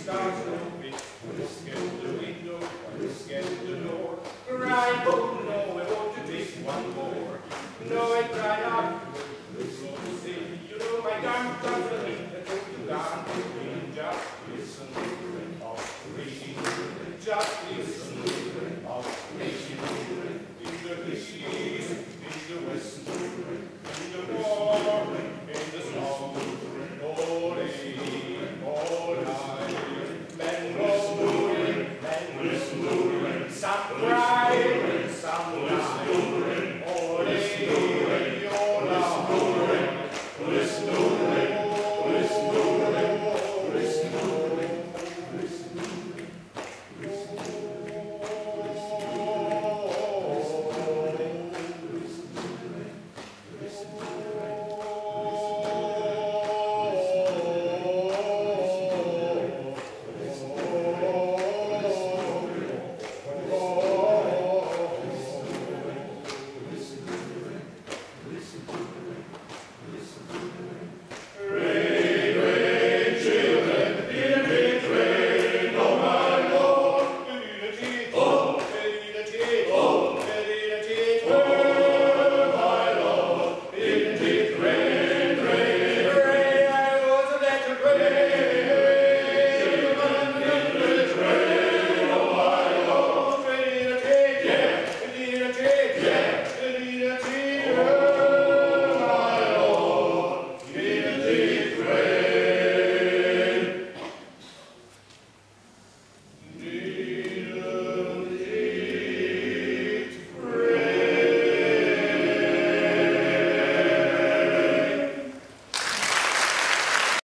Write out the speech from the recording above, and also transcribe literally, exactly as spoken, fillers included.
stars no fit. Look at the window, look at the door. Cry, oh no, I want to take one more. No, I cry out. Look, so to say, you know my gun comes